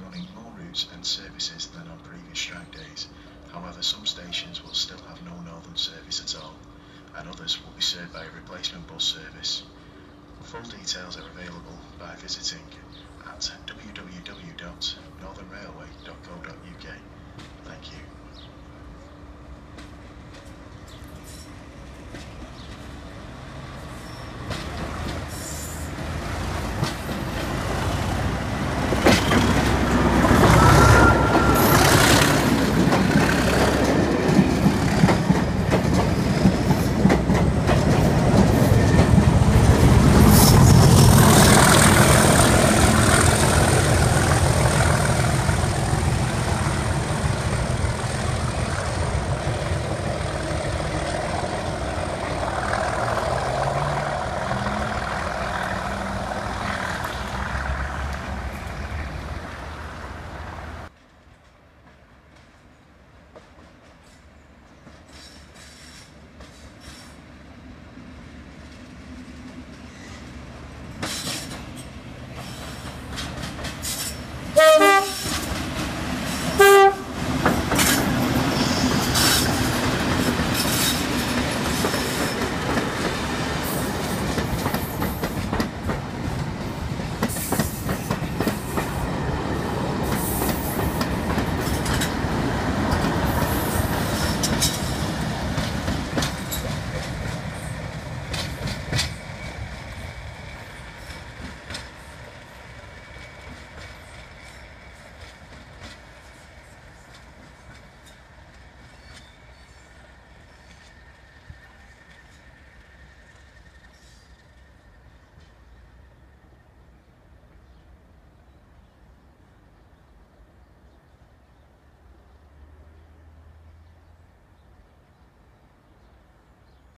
running more routes and services than on previous strike days. However, some stations will still have no northern service at all, and others will be served by a replacement bus service. Full details are available by visiting at www.northernrailway.co.uk. Thank you.